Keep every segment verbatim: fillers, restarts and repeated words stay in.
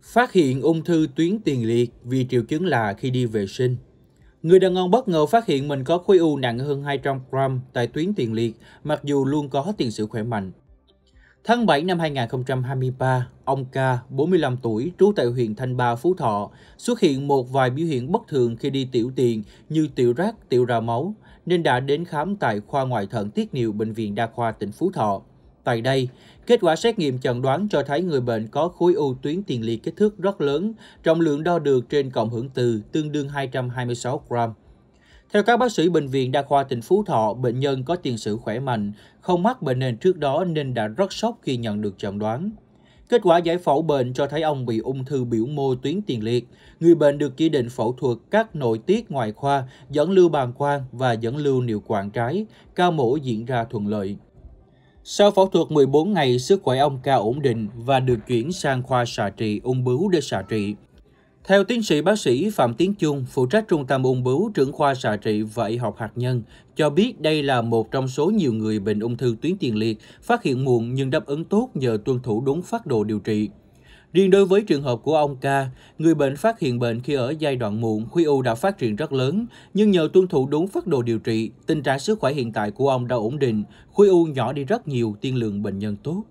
Phát hiện ung thư tuyến tiền liệt vì triệu chứng lạ khi đi vệ sinh. Người đàn ông bất ngờ phát hiện mình có khối u nặng hơn hai trăm gram tại tuyến tiền liệt, mặc dù luôn có tiền sử khỏe mạnh. Tháng bảy năm hai nghìn không trăm hai mươi ba, ông K, bốn mươi lăm tuổi, trú tại huyện Thanh Ba, Phú Thọ, xuất hiện một vài biểu hiện bất thường khi đi tiểu tiền như tiểu rác, tiểu ra máu, nên đã đến khám tại khoa ngoại thận tiết niệu Bệnh viện Đa khoa tỉnh Phú Thọ. Tại đây, kết quả xét nghiệm chẩn đoán cho thấy người bệnh có khối u tuyến tiền liệt kích thước rất lớn, trọng lượng đo được trên cộng hưởng từ tương đương hai trăm hai mươi sáu gram. Theo các bác sĩ Bệnh viện Đa khoa tỉnh Phú Thọ, bệnh nhân có tiền sử khỏe mạnh, không mắc bệnh nền trước đó nên đã rất sốc khi nhận được chẩn đoán. Kết quả giải phẫu bệnh cho thấy ông bị ung thư biểu mô tuyến tiền liệt. Người bệnh được chỉ định phẫu thuật các nội tiết ngoại khoa, dẫn lưu bàng quang và dẫn lưu niệu quản trái, ca mổ diễn ra thuận lợi. Sau phẫu thuật mười bốn ngày, sức khỏe ông K ổn định và được chuyển sang khoa xạ trị ung bướu để xạ trị. Theo tiến sĩ bác sĩ Phạm Tiến Trung, phụ trách Trung tâm ung bướu, trưởng khoa xạ trị và y học hạt nhân, cho biết đây là một trong số nhiều người bệnh ung thư tuyến tiền liệt phát hiện muộn nhưng đáp ứng tốt nhờ tuân thủ đúng phác đồ điều trị. Riêng đối với trường hợp của ông K, người bệnh phát hiện bệnh khi ở giai đoạn muộn, khối u đã phát triển rất lớn, nhưng nhờ tuân thủ đúng phác đồ điều trị, tình trạng sức khỏe hiện tại của ông đã ổn định, khối u nhỏ đi rất nhiều, tiên lượng bệnh nhân tốt.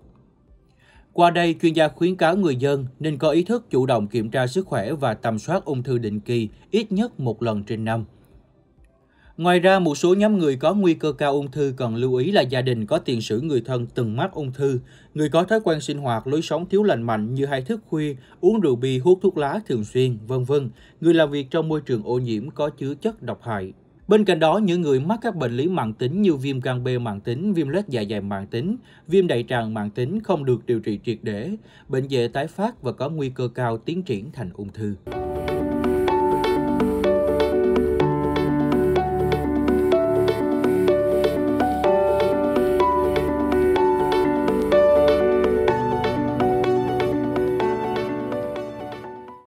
Qua đây, chuyên gia khuyến cáo người dân nên có ý thức chủ động kiểm tra sức khỏe và tầm soát ung thư định kỳ ít nhất một lần trên năm. Ngoài ra, một số nhóm người có nguy cơ cao ung thư cần lưu ý là gia đình có tiền sử người thân từng mắc ung thư, người có thói quen sinh hoạt, lối sống thiếu lành mạnh như hay thức khuya, uống rượu bia, hút thuốc lá thường xuyên, vân vân, người làm việc trong môi trường ô nhiễm có chứa chất độc hại. Bên cạnh đó, những người mắc các bệnh lý mãn tính như viêm gan B mãn tính, viêm loét dạ dày mãn tính, viêm đại tràng mãn tính không được điều trị triệt để, bệnh dễ tái phát và có nguy cơ cao tiến triển thành ung thư.